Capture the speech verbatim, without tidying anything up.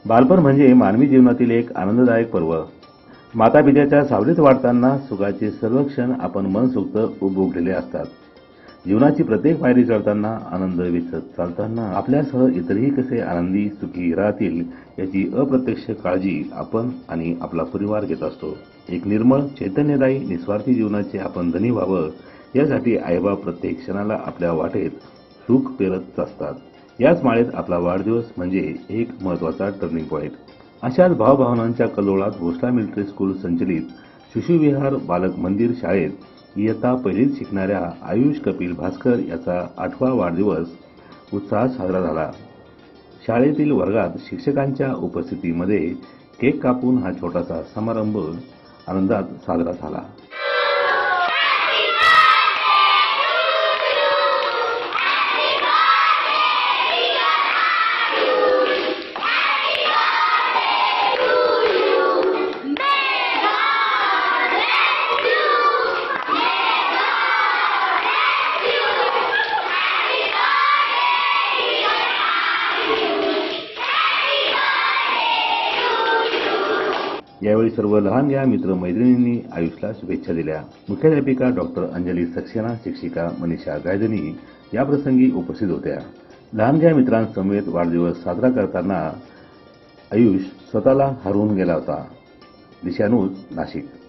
बालपण म्हणजे मानवी जीवनातील एक आनंददायक पर्व. मातापित्याच्या सावलीत वाढताना सुखाचे सर्व क्षण आपण मनसोक्त उपभोगलेले असतात. जीवनाची प्रत्येक पायरी चढताना आनंद वेचत चालताना आपल्यासह इतरही कसे आनंदी सुखी राहतील याची अप्रत्यक्ष काळजी आपण आणि आपला परिवार घेत असतो. एक निर्मळ चैतन्यदायी निस्वार्थी जीवनाचे आपण धनी व्हावं यासाठी आईबाप प्रत्येक क्षणाला आपल्या वाटेत सुख पेरत असतात. याच माळेत आपला वाढदिवस म्हणजे एक महत्त्वाचा टर्निंग पॉइंट. अशाच भावभावनांच्या कल्लोळात भोसला मिलिटरी स्कूल संचलित शिशुविहार बालक मंदिर शाळेत इयत्ता पहिलीत शिकणाऱ्या आयुष कपिल भास्कर याचा आठवा वाढदिवस उत्साहात साजरा झाला. शाळेतील वर्गात शिक्षकांच्या उपस्थितीमध्ये केक कापून हा छोटासा समारंभ आनंदात साजरा झाला. यावेळी सर्व लहान या मित्र मैत्रिणींनी आयुषला शुभेच्छा दिल्या. मुख्याध्यापिका डॉक्टर अंजली सक्सेना, शिक्षिका मनीषा गायधनी याप्रसंगी उपस्थित होत्या. लहानग्या मित्रांसमवेत वाढदिवस साजरा करताना आयुष स्वतःला हरवून गेला होता. दिशानूज, नाशिक.